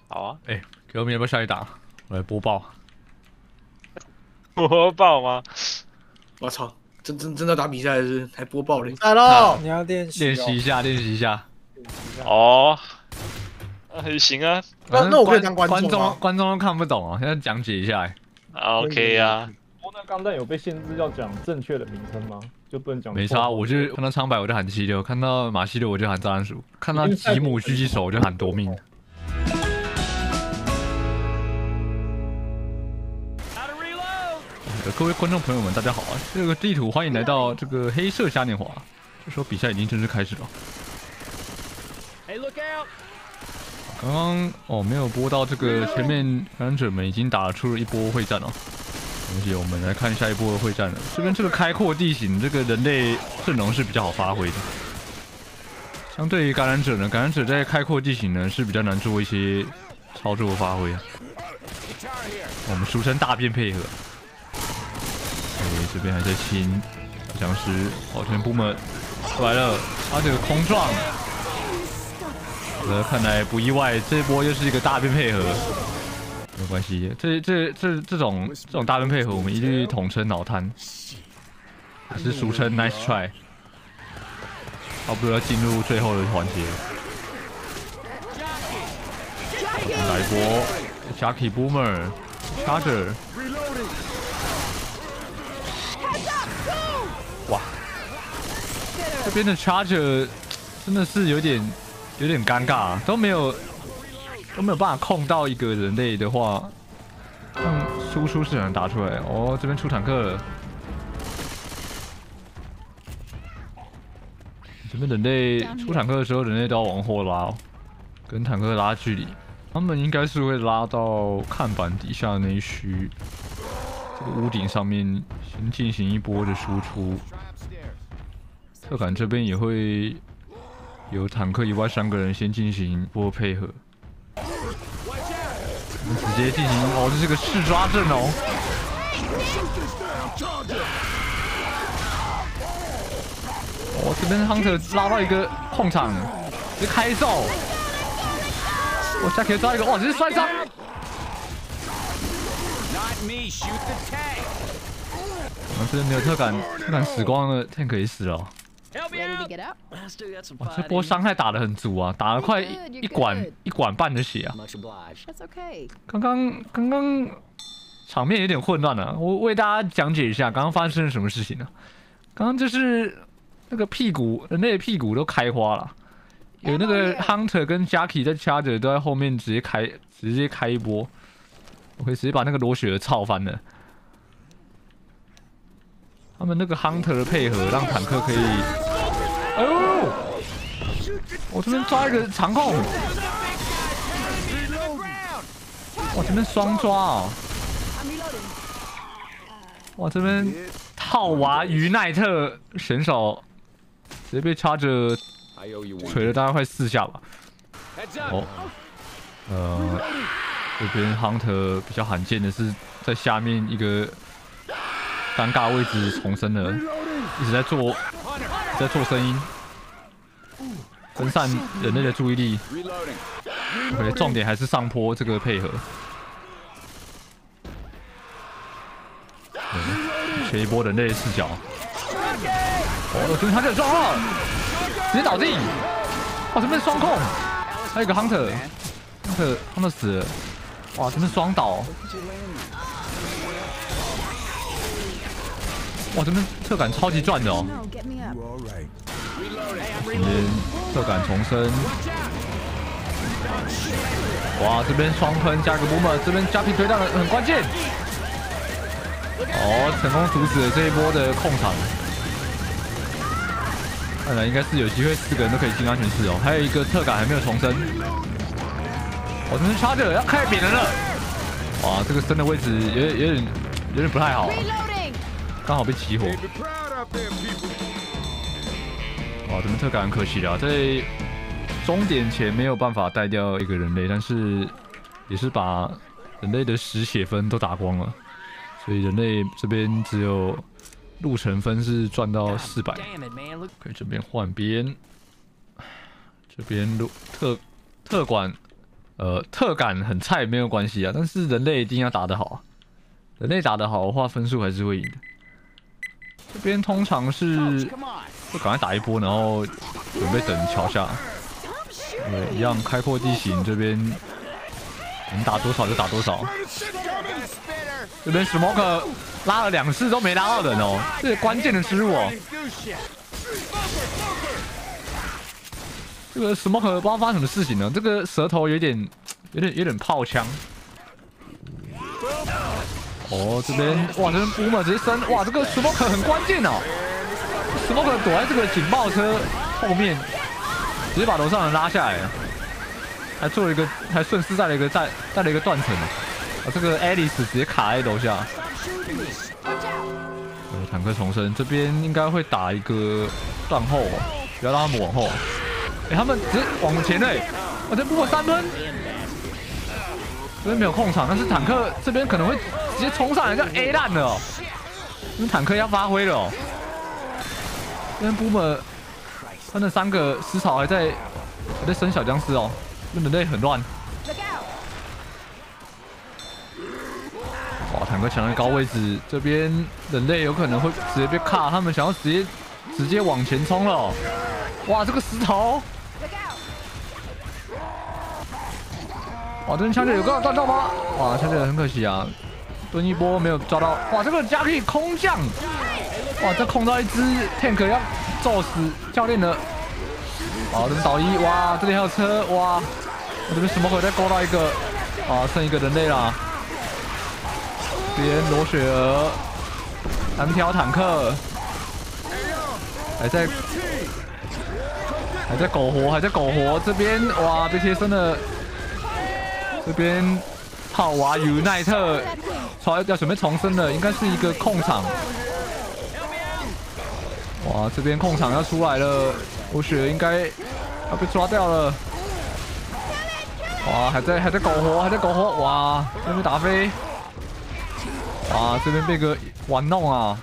好啊， 哎，给我们要不要下一打？我来播报。 播报吗？ 我操，真的打比赛是还播报嘞？ 来喽！ 你要练习练习一下，练习一下。 哦，行啊那我可以当观众吗？ 观众都看不懂啊，现在讲解一下。 啊，OK 啊。 不过那钢弹有被限制要讲正确的名称吗？就不能讲？ 没差，我就看到苍白我就喊七六，看到马西六我就喊炸弹鼠，看到吉姆狙击手我就喊夺命。各位观众朋友们，大家好啊！这个地图欢迎来到这个黑色嘉年华。这时候比赛已经正式开始了。刚刚没有播到这个前面感染者们已经打出了一波会战了。没关系，我们来看下一波的会战了。这边这个开阔地形，这个人类阵容是比较好发挥的。相对于感染者呢，感染者在开阔地形呢是比较难做一些操作发挥啊。我们俗称大便配合。这边还在清，像是保全部们出来了，他这个空撞，看来不意外，这一波又是一个大便配合，没有关系，这种大便配合，我们一律统称脑瘫，也是俗称 nice try， 差不多要进入最后的环节了，来一波 Jackie Boomer Charger。哇，这边的 Charger 真的是有点尴尬啊，都没有办法控到一个人类的话，让输出是很难打出来。哦，这边出坦克了，这边人类出坦克的时候，人类都要往后拉，跟坦克拉距离。他们应该是会拉到看板底下那一区。这个屋顶上面先进行一波的输出，特感这边也会有坦克以外3个人先进行一波配合，我们直接进行这是个试抓阵容，这边 Hunter 拉到一个控场，直接开揍，下可以抓一个，这是摔伤。我们这边没有特感死光的 tank 也死了。哇，这波伤害打得很足啊，打了快一管半的血啊。刚刚场面有点混乱了，我为大家讲解一下刚刚发生了什么事情呢？刚刚就是那个人类的屁股都开花了，有那个 Hunter 跟 Jackie 在 Charger 都在后面直接开一波。我可以直接把那个裸血的操翻了。他们那个 Hunter 的配合，让坦克可以，哎呦！我这边抓一个长控，哇，这边双抓啊！哇，这边套娃于奈特选手直接被插着锤了大概快4下吧。这边 Hunter 比较罕见的是在下面一个尴尬位置重生了，一直在做声音，分散人类的注意力。OK， 重点还是上坡这个配合。学一波人类的视角。这边他就撞了，直接倒地。这边双控，还有一个 Hunter 死了。哇，这边双倒！哇，这边特感超级赚的哦！这边特感重生。哇，这边双喷加个 boomer， 这边 Jackie 推到了很关键。成功阻止了这一波的控场。看来应该是有机会4个人都可以进安全室哦。还有一个特感还没有重生。这边Charger要开扁人了，哇，这个升的位置有点不太好，刚好被起火。哇，这边特感很可惜啦，在终点前没有办法带掉一个人类，但是也是把人类的10血分都打光了，所以人类这边只有路程分是赚到400。可以这边换边，这边特管。 特感很菜没有关系啊，但是人类一定要打得好，人类打得好的话，分数还是会赢的。这边通常是就赶快打一波，然后准备等桥下。对，一样开阔地形，这边能打多少就打多少。这边 Smoke 拉了2次都没拉到人哦，这是关键的失误哦。这个 Smoke 不知道发生什么事情呢？这个舌头有点炮枪。哦，这边哇，这边 Boomer 直接升，哇，这个 Smoke 很关键哦。Smoke 躲在这个警报车后面，直接把楼上人拉下来了，还做了一个，还顺势带了一个断层啊！这个 Alice 直接卡在楼下。坦克重生这边应该会打一个断后哦，不要让他们往后。他们直接往前嘞！这Boomer3喷，这边没有控场，但是坦克这边可能会直接冲上来，叫 A 烂了哦。因为坦克要发挥了哦。这边 Boomer 他那3个尸草还在生小僵尸哦，人类很乱。哇，坦克抢在高位置，这边人类有可能会直接被卡，他们想要直接往前冲了哦。哇，这个石头！哇，这边枪队有个断到吗？哇，枪队很可惜啊，蹲一波没有抓到。哇，这个加可以空降！哇，这控到一只 tank 要揍死教练了。好，这边倒一，哇，这里还有车，哇，这边Smoke再勾到一个，啊，剩一个人类啦。这边罗雪儿单挑坦克，还在苟活，这边哇被贴身了。这边炮娃与奈特要准备重生了，应该是一个控场。哇，这边控场要出来了，罗雪应该要被抓掉了。哇，还在苟活，哇，这边被打飞。哇，这边被个玩弄啊！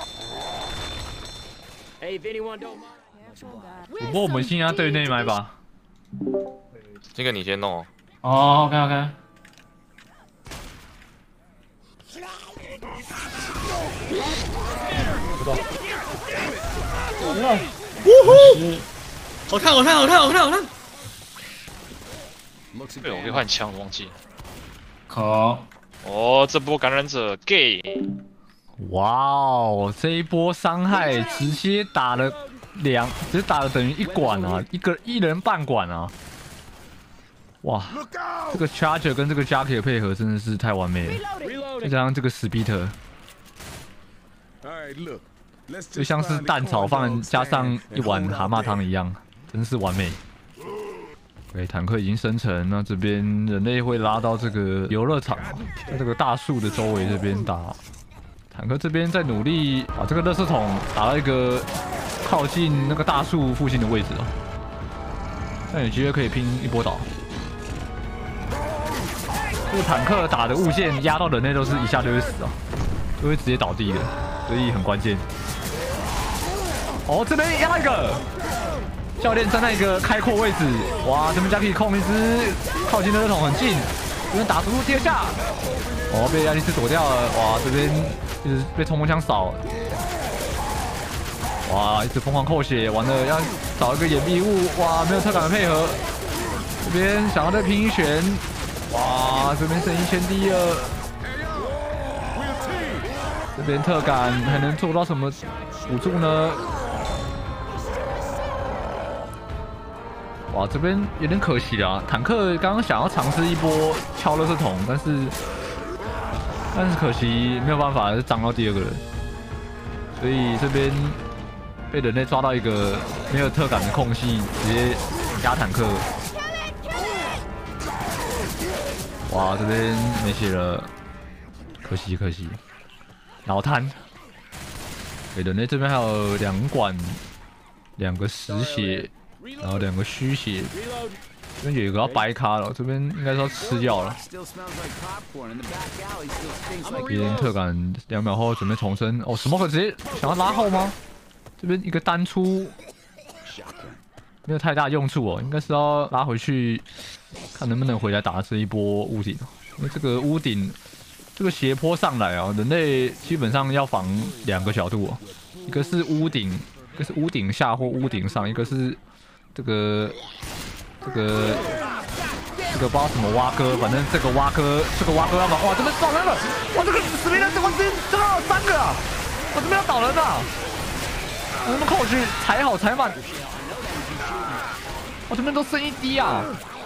不过我们现在对内麦吧。 这个你先弄。 哦 ，OK。 呜呼！好看！ 对，我可以换枪，忘记了。 好。 哦，这波感染者 gay。 哇哦，这一波伤害直接打了等于1管啊，一人半管啊！哇，这个 Charger 跟这个 Jackie 的配合真的是太完美了，再加上这个 Speeder， 就像是蛋炒饭加上一碗蛤蟆汤一样，真是完美。对，坦克已经生成，那这边人类会拉到这个游乐场，在这个大树的周围这边打。坦克这边在努力把这个垃圾桶打到一个靠近那个大树附近的位置哦，那有机会可以拼一波倒。这个坦克打的物线压到人类都是一下就会死啊，就会直接倒地的，所以很关键。哦，这边压一个。教练站在一个开阔位置，哇，这边加可以控一只靠近垃圾桶很近，这边打出跌下，哦，被亚历斯躲掉了，哇，这边一直被冲锋枪扫，哇，一直疯狂扣血，完了要找一个掩蔽物，哇，没有特感的配合，这边想要再拼一拳，哇，这边剩1000滴了，这边特感还能做到什么辅助呢？哇，这边有点可惜啊！坦克刚刚想要尝试一波敲垃圾桶，但是可惜没有办法，是涨到第2个人，所以这边被人类抓到一个没有特感的空隙，直接压坦克。哇，这边没血了，可惜。脑瘫。对，人类这边还有2管，2个实血。然后2个虚血，这边有一个要掰咖了，这边应该是要吃掉了。别人特感2秒后准备重生，哦 ，Smoke 直接想要拉后吗？这边一个单出， 没有太大用处哦，应该是要拉回去，看能不能回来打这一波屋顶。因为这个屋顶这个斜坡上来啊，人类基本上要防2个角度哦，一个是屋顶，一个是屋顶下或屋顶上，一个是这个不知道什么蛙哥，反正这个蛙哥要把哇这边倒人了，哇这个死命人这个3个啊，我这边要倒人啊，我他妈扣去踩好踩满，我这边都剩1滴啊，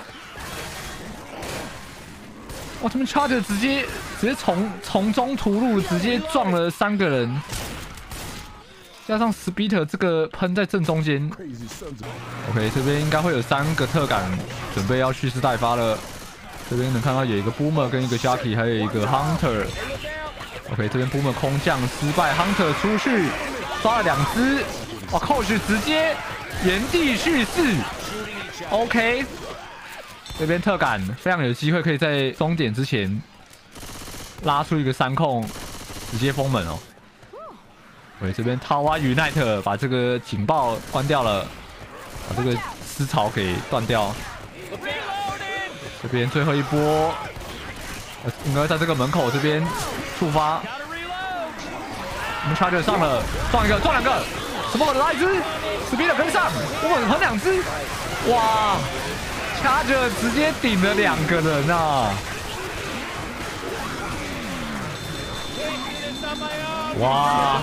哇这边 Charger 直接从中突入，直接撞了3个人。加上 Speeder 这个喷在正中间 ，OK， 这边应该会有3个特感准备要蓄势待发了。这边能看到有一个 Boomer 跟一个 Jackie， 还有一个 Hunter。OK， 这边 Boomer 空降失败 ，Hunter 出去抓了2只，哇 ，Coach 直接原地蓄势。OK， 这边特感非常有机会可以在终点之前拉出一个3控，直接封门哦。对，这边 Tawa Unite 把这个警报关掉了，把这个思潮给断掉。这边最后一波，应该在这个门口这边触发。我们 Charger 上了，撞1个，撞2个，什么的来一只 ，Speeder 跟上，我们横2只，哇 ，Charger 直接顶了2个人啊！哇！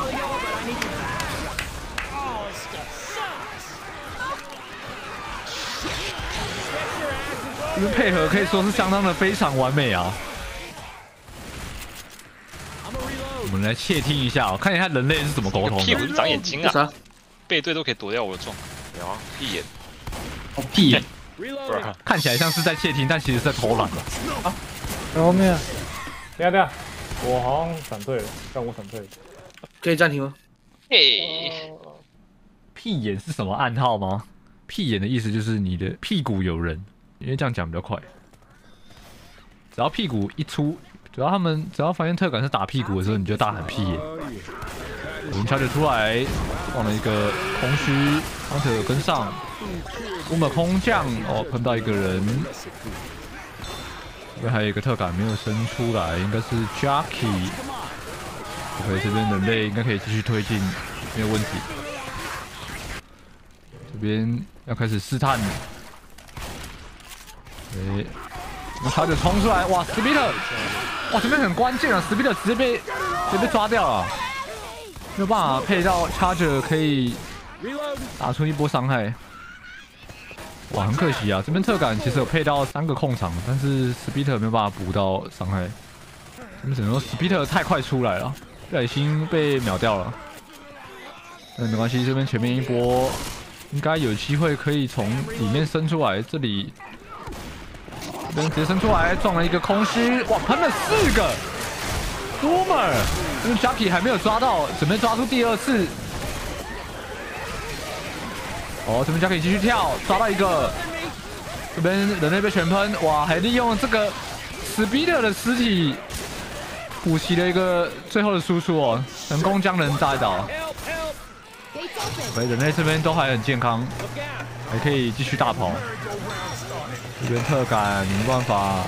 这个配合可以说是相当的非常完美啊！我们来窃听一下哦，看一下人类是怎么沟通的。 屁股是长眼睛啊！ 啥？ 背对都可以躲掉我的撞。有啊，屁眼。 哦屁眼， 看起来像是在窃听，但其实是在偷懒的。 啊，在后面。等下，我好像闪退了，让我闪退了。 可以暂停吗？ 嘿， 屁眼是什么暗号吗？屁眼的意思就是你的屁股有人，因为这样讲比较快。只要屁股一出，只要发现特感是打屁股的时候，你就大喊屁眼。我们Charger出来，放了一个空虚 ，Hunter 有跟上，我们空降哦，碰到一个人。这边还有一个特感没有伸出来，应该是 Jackie。OK， 这边人类应该可以继续推进，没有问题。这边要开始试探。哎，我们Charger冲出来，哇 ，Speeder， 哇，这边很关键啊 ，Speeder 直接被抓掉了，没有办法配到Charger可以打出一波伤害。哇，很可惜啊！这边特感其实有配到3个控场，但是 Speeder 没有办法补到伤害。这边只能说 Speeder 太快出来了，不小心被秒掉了。但没关系，这边前面一波应该有机会可以从里面伸出来。这里这边直接伸出来，撞了一个空虚，哇，喷了4个 Boomer， 这边 Jackie 还没有抓到，准备抓出第2次。哦，这边Jackie继续跳，抓到一个。这边人类被全喷，哇，还利用这个 Speeder 的尸体补齐了一个最后的输出哦，成功将人炸倒。人类这边都还很健康，还可以继续大跑。这边特感没办法，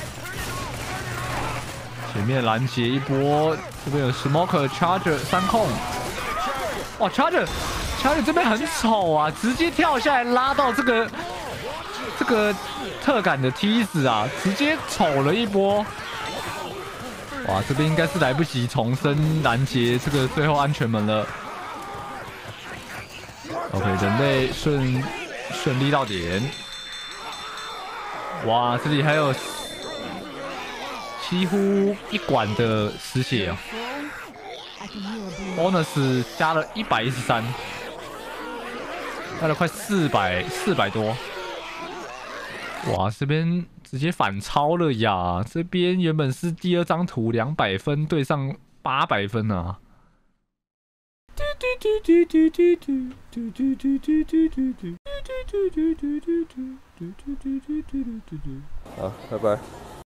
前面拦截一波，这边有 Smoker Charger 3控，哇 Charger 这边很丑啊，直接跳下来拉到这个特感的梯子啊，直接丑了一波。哇，这边应该是来不及重生拦截这个最后安全门了。OK， 人类顺利到点。哇，这里还有几乎1管的失血啊 ，bonus 加了113。加了快400多，哇！这边直接反超了呀！这边原本是第2张图200分对上800分啊！ 好，拜拜。